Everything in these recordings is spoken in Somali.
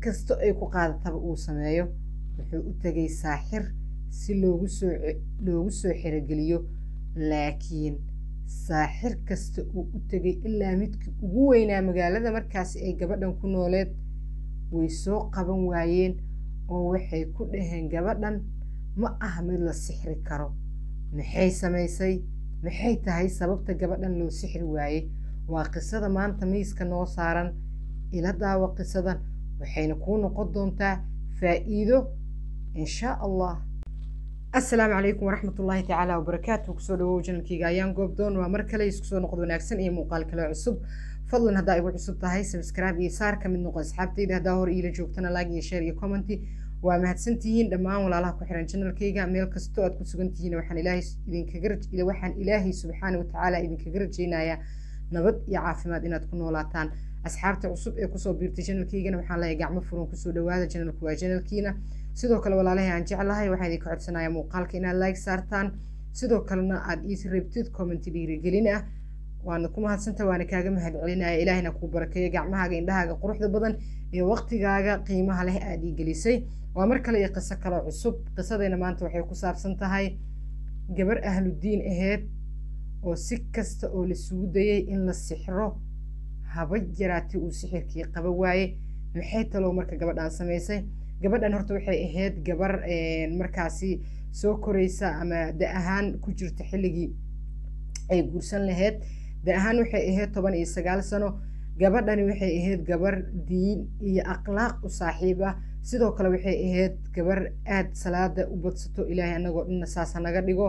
kasto ay ku qaadataba uu sameeyo wuxuu u tagay saaxir si loogu soo xirogeliyo laakiin saaxir kasta uu u tagay ilaa midkii ugu weynaa magaalada markaasi ay gabadhan ku nooleed way soo qaban waayeen oo waxay ku dhaheen gabadhan ma aha mid la sixri karo maxay samaysay maxay tahay sababta gabadhan loo sixri waayey waa qisada maanta miiska noo saaran ila daawo qisadan waxayna kuu noqon doontaa faa'iido insha allah السلام عليكم ورحمة الله تعالى وبركاته كسود وجن كيجا يان قبضون ومركلة يسكسون نقد ونعكسن إيه مقال كلا عصب فضلا هذا يقول عصب تهاي سبسكرايب يسار كمن نقص أصحابتي ده دهور إلى جوكتنا لاقي شير كومنتي وما هتسنتين لما ولا الله كحرن جنال كيجا ميل كستوات كسجنتين وحن إلهي إذن كجرج إلى وحن إلهي سبحانه وتعالى إذن كجرج جينايا نبض يعافي ما دينا تكون ولاتان أصحابتي عصب إيه كسو بيرتي جنال كيجا وحن لا يجع مفرون كسود وهذا جنال كوا جنال كينا sidoo kale walaalahay aan jeclahay waxaan idin ka codsanayaa muuqaalka inaad like saartaan sidoo kalena aad ii reebtid comment dhiirigelin ah waana ku mahadsantahay waana kaaga mahadcelinayaa ilaahina ku barakeeyo gacmahaaga indhahaaga quruxda badan iyo waqtigaaga qiimaha leh aad ii gelisay waa mar kale iyo qiso kale cusub qisadeena maanta waxay ku saabsan tahay gabar ahludiin aheyd oo si kasta oo la sugu dayay in la sixro haba yaraatay uu sixirkii qaba waaye maxay talo marka gabadhan samaysay gabadhan horta waxay ahayd gabar markaasi soo koraysa ama da ahaan ku jirta xilligii ay guursan lahayd da ahaan waxay ahayd 19 sano gabadhani waxay ahayd gabar diin iyo akhlaaq u saaxiib ah sidoo kale waxay ahayd gabar aad salaada u badsato ilaahay anagoo dhanna saas naga dhigo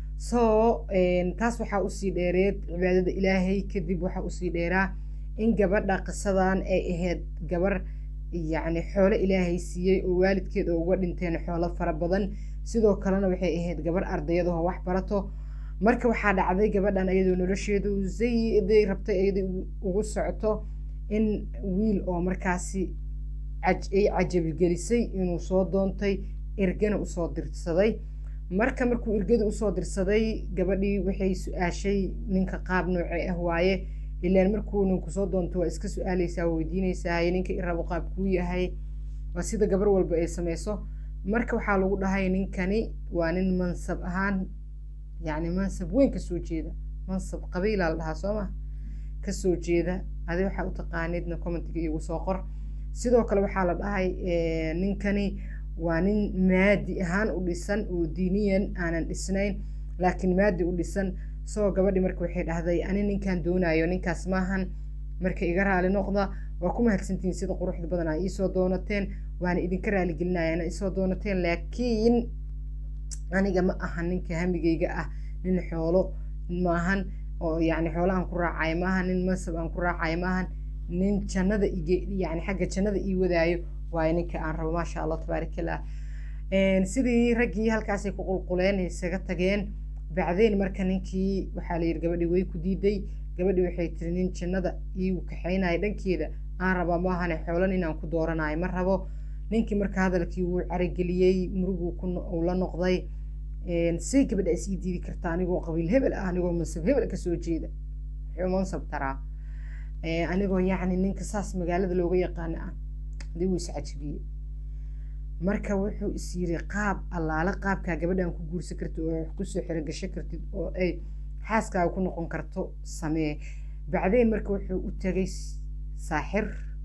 taas waxaa u sii dheereed cibaadada ilaahay kadib waxaa u sii dheeraa in gabadha qisadan ay ahayd gabar يعني حول إلهي سيء ووالد كده وودنتين حول فربضن sidoo kalena waxay ahayd gabar ardayada oo wax barato marka waxa dhacday gabadhan ayadoo nolosheedu zeeday rabtay ayadoo ugu socoto in wiil oo markaasi cajabi gelisay inuu soo doontay ergana u soo dirsaday markuu ergada u soo dirsaday gabadhii waxay su'aashay ninka qaab noocay ah waaye ilaan markuu ninku soo doonto waa iska su'aalaysaa weydiinaysaa ninka irabo qaab ku yahay waa sida gabar walba ay sameeyso marka waxa lagu dhahay ninkani waa nin mansab ahaan yani mansab weyn ka soo jeeda mansab qabiil la dhahaa Soomaa ka soo jeeda adi waxa u taqaanidna commentiga igu soo qor sidoo kale waxa la dhahay ninkani waa nin maadi ahaan u dhisan oo diiniyan aanan dhisnayn laakiin maadi u dhisan soo gabadhi markii waxay dhahday ani ninkan doonayo ninkaas maahan marka iga raali noqda waa ku mahadsantiin sida quruxda badan ay soo doonateen waana idin ka raali gelinaayana ay soo doonateen laakiin aniga ma aha ninka hamigayga ah nin xoolo maahan oo yani xoolahan ku raacay maahan nin masab aan ku raacay maahan nin jannada yani xagga jannada ii wadaayo waa ninka aan rabo ma sha Allah tabaarakallah sidii ragii halkaas ay ku qulquleen isaga tageen بعدين marka ninkii waxa la yiri gabadhi way ku diiday gabadhi waxay tiri nin jannada ii kaxeynay dhankeeda aan raba maahan xoolan inaan ku dooranayo ma rabo ninkii marka hadalkii uu carigeliyay murugu ku la noqday si gabadha is diidi karta anigoo qabiil hebel ah anigoo mansab hebel ka soo jeeda xumaan sabtara anigoo yani ninka saas magaalada looga yaqaan ah dib uu iscajibiyay marka wuxuu isiri qaab allaala qaabka gabadhan ku guursan karto oo ku soo xirigasho kartid oo ay xaaskaaga ku noqon karto samee bacdeen marka wuxuu u tagay saaxir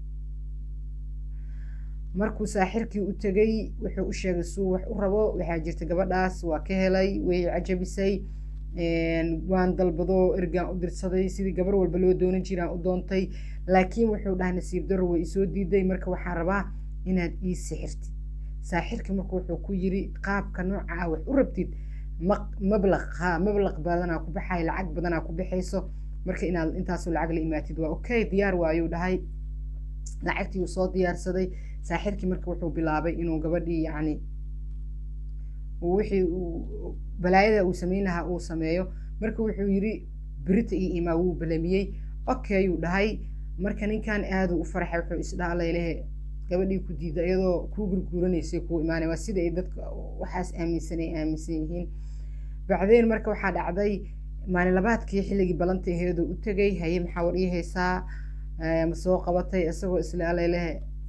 markuu saaxirkii u tagay wuxuu u sheegay suu wax u rabo waxa jirta gabadhaas waa ka helay way cajabisay waan dalbado ergaan u dirsaday sidii gabar walba loo doonan jiray u doontay laakiin wuxuu dhahay nasiib darro way soo diiday marka waxaan rabaa inaad ii sixirtid saaxirka markuu wuxuu ku yiri qaabka nooca wax u rabtid mablag badana ku baxay lacag badana ku bixayso marka inaad intaas lacag la imaatid waa okay diyaar waayo dhahay lacagtii uu soo diyaarsaday saaxirkii markuu wuxuu bilaabay inuu gabadhii yani wixii balaayada uu sameeynaha uu sameeyo marka wuxuu yiri birita iyo ima uu balamiyay okay uu dhahay marka ninkan aad u farxay wuxuu isdhaalay leeyahay gabadhii ku diiday iyadoo ku gurguuranaysa ku iimaanay waa sida ay dadka waxaas aaminsan yihiin bacdeen marka waxa dhacday maalin labaadkii xilligii balanta aheedu u tagay haye maxaa war ii haysaa ma soo qabatay isagoo isla leeyahay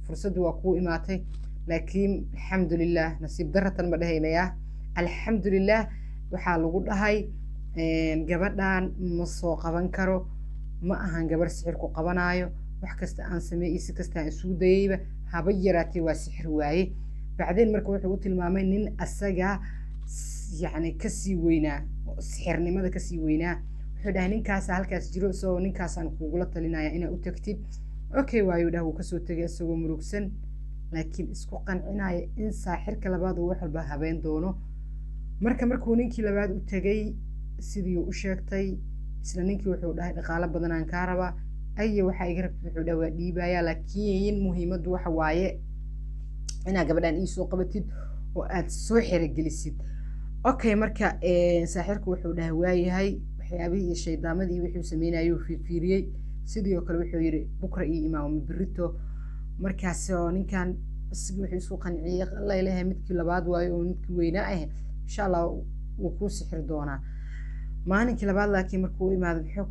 fursaddu waa kuu imaatay laakiin alxamdulilah nasiib daratan ma dhahaynayaa alxamdulilah waxaa lagu dhahay gabadhan ma soo qaban karo ma ahan gabar sixir ku qabanaayo wax kasta aan sameeyey si kasta aan isugu dayayba haba yaraatee waa sixir waaye bacdeen marka wuxuu u tilmaamay nin asaga yacni kasii weynaa sixirnimada kasii weynaa wuxuu dhahay ninkaas halkaas jiro isagoo ninkaasaan kugula talinaya inaad u tagtid okay waayuu dhaha wuu kasoo tegay isagoo murugsan laakiin isku qancinaya in saaxirka labaad uu wax walba habeen doono markuu ninkii labaad u tegay sidii u sheegtay isla ninkii wuxuu dhahay dhaqaalo badan aan kaa rabaa aye waxaa iga rabtid wuxuu dhaha waa dhiibayaa laakiin muhiimaddu waxa waaye inaad gabadhan ii soo qabatid oo aad soo xerogelisid okay marka saaxirku wuxuu dhahay waayahay waxyaabihii iyo shaydaamadii wixii sameynayuu fiirfiiriyey sidii oo kale wuxuu yidhi bukra iyo imaam birito markaas oo ninkan isagii wuxuu isku qanciyey alla ilaahay midkii labaad waayo oo midkii weynaa ah insha allah wuu kuu sixir doonaa maalinkii labaad laakiin markuu u imaado wuxuu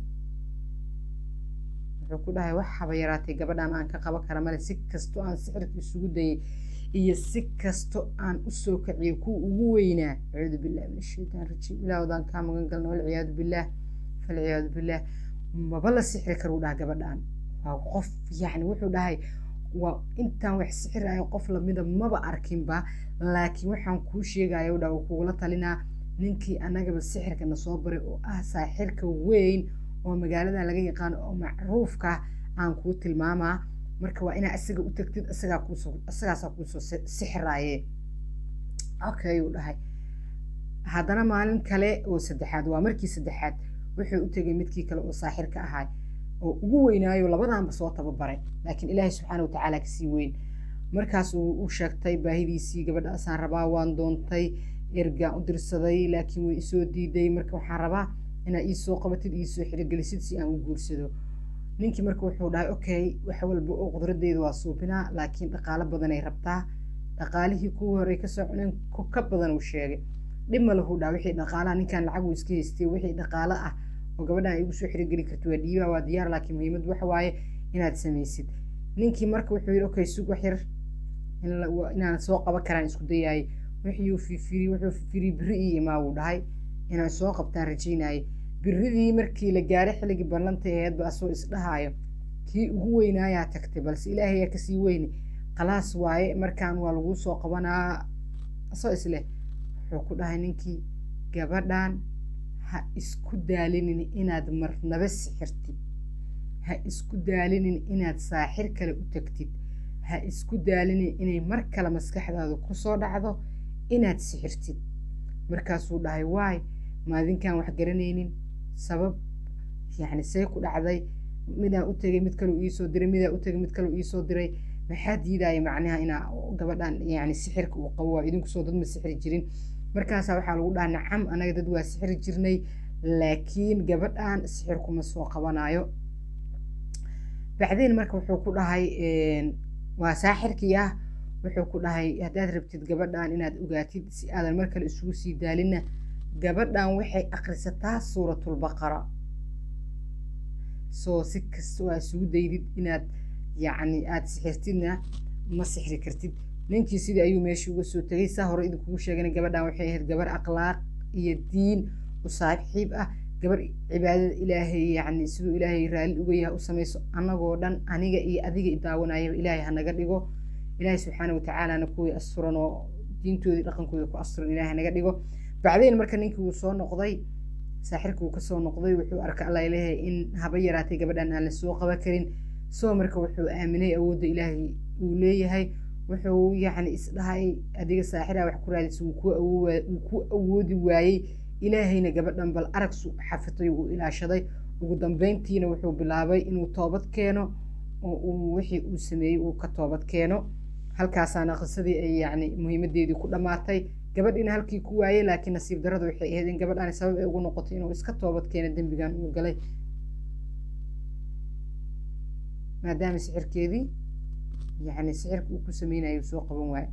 ku dhahay wax haba yaraatay gabadhan aan ka qaban kara male si kasto aan sixirka isugu dayay iyo si kasto aan usoo kaciyay kuwa ugu weynaa acuudu billahi min ashaytaan rajiim ilaahwadaan kaa magan galno walciyaadu billaah falciyaadu billaah maba la sixri karuu dhaha gabadhan waa qof yacni wuxuu dhahay waa intaan wax sixirayo qof lamida maba arkinba laakiin waxaan kuu sheegaya dhaha kugula talinaa ninkii annagaba sixirka na soo baray oo ah saaxirka weyn oo magaalada laga yaqaan oo macruufka aan kuu tilmaamaa marka waa inaa isaga u tagtid isagaasaa kuusoo sixiraaye okay uu dhahay haddana maalin kale oo saddexaad waa markii saddexaad wuxuu u tegay midkii kale oo saaxirka ahaa oo ugu weynaayo labadaanba soo tababaray laakiin ilaahay subxaana watacaala kasii weyn markaas uu u sheegtay baahidiisii gabadhaasaan rabaa waan doontay ergaan u dirsaday laakiin way isoo diiday marka waxaan rabaa inaad ii soo qabatid ii soo xirogelisid si aan u guursado ninkii marka wuxuu dhahay okay wax walba oo qudradeeda waa suubinaa laakiin dhaqaalo badanay rabtaa dhaqaalihii kuwii horey kasoo cuneen ka badan uu sheegay dhib ma lahu dhaha wixii dhaqaalaha ninkan lacag uu iska haystay wixii dhaqaalo ah oo gabadhan ay igu soo xirogeli karto waa dhiibaa waa diyaar laakiin muhiimad waxa waaye inaad samaysid ninkii marka wuxuu yidhi okay sug wax yar inaan soo qaban karaan isku dayaayay wuxuu fiiriyey biri ii imaa wuu dhahay inaan soo qabtaan rajaynayay biridii markii la gaaray xilligii ballanta aheedba asoo isdhahaayo kii ugu weynaayaa tagtay balse ilaahay yaa kasii weyne khalaas waaye markaan waa laguu soo qabanaa asoo isleh wuxuu ku dhahay ninkii gabadhan ha isku daalinin inaad marnaba sixirtid ha isku daalinin inaad saaxir kale u tagtid ha isku daalinin inay mar kale maskaxdaadu kusoo dhacdo inaad sixirtid markaasuu dhahay waay maadinkaan wax garanaynin sabab yacni see ku dhacday midaan u tegay mid kaleu iisoo diray midaan u tegay mid kaleu iisoo diray maxaa diidaya macnaha inaa gabadhan yacni sixirka uu qabo waa idinkusoo dad ma sixri jirin markaasaa waxaa lagu dhaha nacam anaga dad waa sixri jirnay laakiin gabadhan sixirkuma soo qabanayo bacdeen marka wuxuu ku dhahay waa saaxirkii ah wuxuu ku dhahay haddaad rabtid gabadhan inaad ogaatid si aadan mar kale isugu sii daalina gabadhan waxay akhrisataa suuratulbaqara soo si kastoo aad isugu daydid inaad yacni aada sixirtidna ma sixri kartid ninkii sidii ayuu meeshii uga soo tegay saa hore idinkugu sheegana gabadhan waxay ahayd gabar akhlaaq iyo diin u saaxiib ah gabar cibaadada ilaahay yacni siduu ilaahay raalli uga yahay u samayso annagoo dhan aniga iyo adiga idaawanayaba ilaahay hanaga dhigo ilaahay subxaana watacaalana kuwii asturan oo diintoodii dhaqankooda ku asturan ilaahay hanaga dhigo bacdeen marka ninkii wuu soo noqday saaxirkii wuu kasoo noqday wuxuu arkay alla ilaahay in haba yaraatay gabadhan aan la soo qaban karin soo marka wuxuu aaminay awoodda ilaahay uu leeyahay wuxuu yacni isdhahay adiga saaxiraa wax ku raadisa wuu ku awoodi waayey ilaahayna gabadhan bal aragsu xafitay uu ilaashaday ugu dambeyntiina wuxuu bilaabay inuu toobad keeno oo uu wixii uu sameeyey uu ka toobad keeno halkaasaana qisadii ay yacni muhiimadeedii ku dhammaatay gabadhiina halkii ku waayey laakiin nasiib darrada waxay ahayd in gabadhaani sabab ay ugu noqotay inuu iska toobad keeno dembigan uu galay maadaama sixirkeedii yacni sixirka uu ku sameynayo soo qaban waayo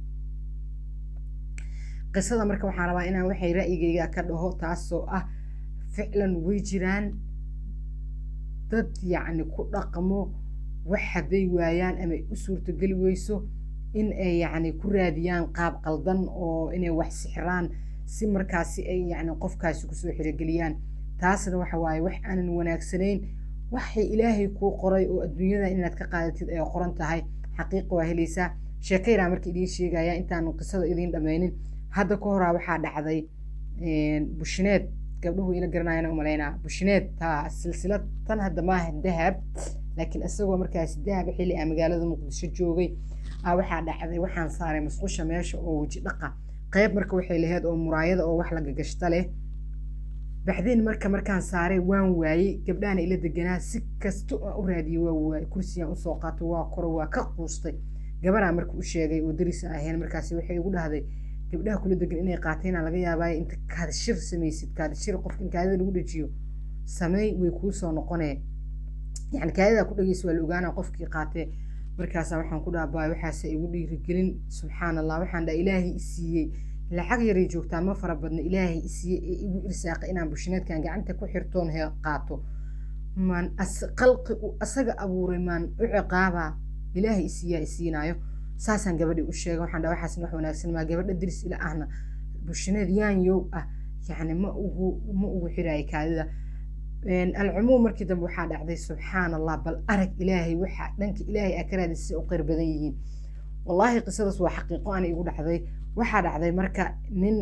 qisada marka waxaan rabaa inaan waxay ra'yigayga ka dhaho taasoo ah ficlan way jiraan dad yacni ku dhaqmo wax hadday waayaan ama ay u suurtogeli weyso in ay yacni ku raadiyaan qaab qaldan oo inay wax sixraan si markaasi ay yacni qofkaasi kusoo xirogeliyaan taasna waxa waaye wax aanan wanaagsanayn waxay ilaahay kuu qoray oo adduunyada inaad ka qaadatid ay qoran tahay xaqiiqa waa helaysaa sheekayraa marka idiin sheegaya intaanu qisada idiin dhammaynin hadda ka horaa waxaa dhacday bushineed gabdhuhu ila garanayana umalaynaa bushineed taa silsilad tan hadda maaha dahab laakiin isagoo markaasi dahab xilli aan magaalada muqdisho joogay waxaa dhacday waxaan saaray musqusha meesha oo weji dhaqa qayb marka waxay lahayd oo muraayada oo wax laga gashta leh baxdeen markaan saaray waan waayey gabdhahana ila deganaa si kasto aan u raadiyey waa waayey kursigaan usoo qaato waa koro waa ka quustay gabaraa marka u sheegay oo daris ahayn markaasi waxay igu dhahday gabdhaha kula degan inay qaateen laga yaabaa inta kaadishir samaysid kaadishir qofka in kaadida lagu dhajiyo sameey way kuu soo noqonee يعني كذا كل جيس والوجانا قف كي قاتة مركز وحنا كنا باي وحاسة يقول لي رجلين سبحان الله وحنا ده إلهي إسيه لحق يريجوك تام فربنا إلهي إسيه يقول إرساق إنا بشنات كان جعنت كحرتون هي قاتو من قلق أسق أبو رمان عقابة إلهي إسيه نايو ساسا قبل الشيء وحنا ده وحاسة نحو نفسنا ما قبل ندرس إلى أهنا بشنات يو يعني ما هو حراي كذا العموم مركز بوحاد عدي سبحان الله بل أرك إلهي وحا لنك إلهي أكراد السوقير بديين والله قصة وحقيقة أنا يقول عدي وحاد عدي مركا نين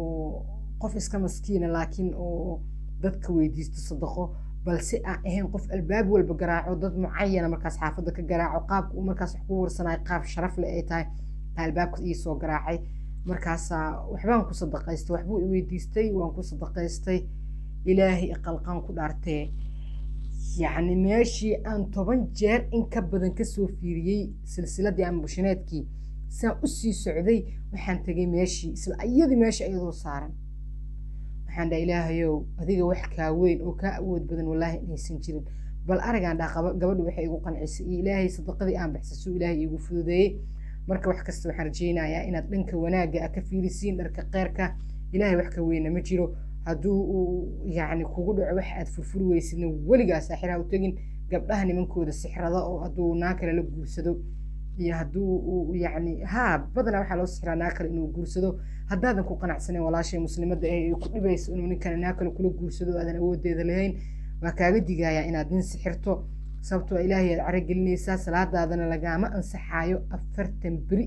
قف كمسكين لكن ضدك ويديس تصدقه بل سئة إهن قف الباب والبقراع وضد معينة مركز حافظك القراع وقاب ومركز حقور صناعي قاب شرف لأيتاي الباب إيسو قراعي مركز وحبانكو صدقايستي وحبو ويديستي وانكو صدقايستي إلهي قلقان كدارتي يعني ماشي أن طبعا جار إن كبدن كسو فيري سلسلة دي عن بوشناتكي سان أسي سعودي وحان تجي ماشي أيضا ماشي أيضا صارا وحان دا إلهي يو هذيك وحكا وين وكاود بدن والله إني سنجرين بل أرجع دا قبل وحي يقول قنعس إلهي صدق دي أنا بحسسو إلهي يقول فذي مركب وحكست وحرجينا يا إن دنك وناجا كفيري سين درك غيرك إلهي وحكا وين مجرو هادو يعني كوغو دحو wax aad furfurweysid waliga saaxiraha u tagin gabdhaha nimankooda sixrada oo haduu naakala la guursado iyo haduu yani badana waxa loo sixraa naakala inuu guursado hadaadan ku qanacsaneen walaashay muslimada ay ku dhibayso inuu ninkan naakala kula guursado aadan awoodeeda lahayn waa kaaga digaya inaad nin sixirto sababtoo ilaahay aad caragelinaysa salaadaadana lagama ansaxayo 40 biri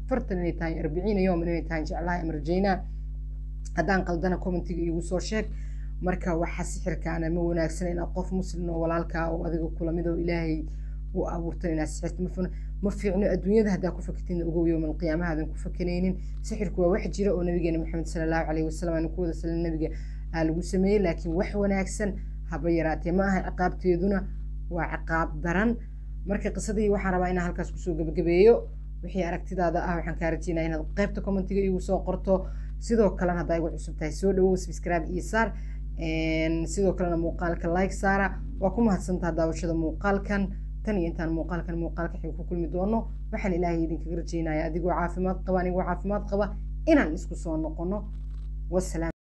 40 يوم inay tahay jeclahay amarjayna haddaan qaldana commentiga igu soo sheeg marka waxa sixirka ana ma wanaagsan in qof muslim oo walaalka oo adiga kula mid oo ilaahay uu abuurtay inaad sixirto ma fiicno adduunyada haddaa ku fakitin ugu yawmal qiyaamaha hadan ku fakanaynin sixirku waa wax jira oo nabigeena maxamed sallallahu alayhi wasallam aan ku wada sallan nabiga lagu sameeyay laakiin wax wanaagsan haba yaraatee ma aha ciqaabteeduna waa ciqaab daran marka qisadii waxaan rabaa inaan halkaas ku soo gabagabeeyo wixii aragtidaada waxaan ka rajaynayaa inaad qaybta commentiga igu soo qorto sidoo kalena hadday ugu cusub tahay soo dhawow subscribe iyo saar sidoo kalena muuqaalka like saara waa ku mahadsantahay daawashada muuqaalkan tan iyo intaan muuqaalka xig ku kulmi doono waxaan ilaahay idinkaga rajaynayaa adigoo caafimaad qaba anigoo caafimaad qaba inaan isku soo noqono wasalaam